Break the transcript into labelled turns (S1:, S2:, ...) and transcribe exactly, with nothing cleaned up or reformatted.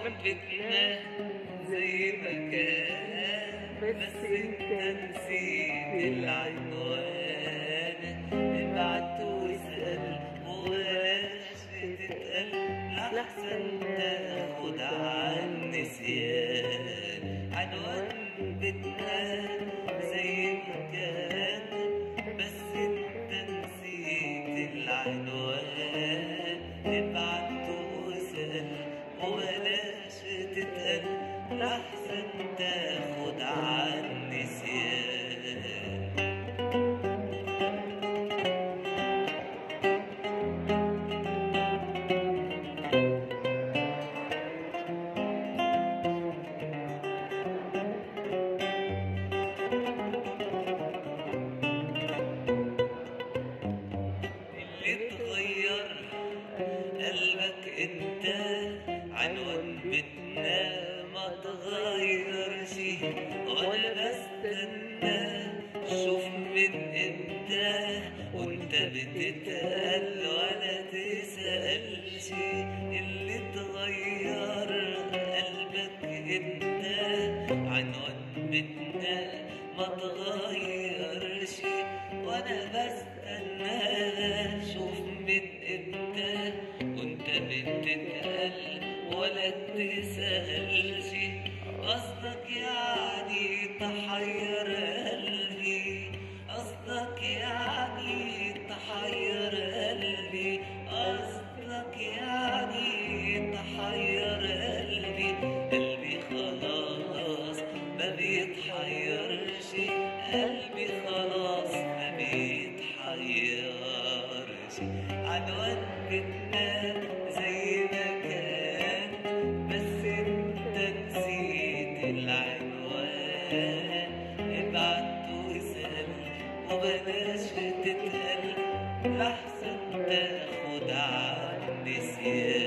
S1: بيتنا زي ما كان، بس انت نسيت العنوان. ابعت واسأل وبلاش تتقل، لحسن تاخد عالنسيان. عنوان بيتنا زي ما كان، بس انت نسيت العنوان. ابعت واسأل وبلاش تتقل، لحسن تاخد عالنسيان. اتغير قلبك انت، عنوان بيتنا ما تغيرش. وانا بستنى شوف من انت، وانت بتتقل ولا تسألش. اللي اتغير قلبك انت، عنوان بيتنا ما تغيرش. وانا بستنى شوف من انت، وانت بتتقل ولا تسألش. قصدك يعني تحير قلبي، قصدك يعني تحير قلبي، قصدك يعني تحير قلبي. قلبي خلاص ما بيتحيرش، قلبي خلاص ما بيتحيرش. عنوان بيتنا زي ما كان، بس انت نسيت العنوان. ابعت واسأل وبلاش تتقل، لحسن تاخد عالنسيان.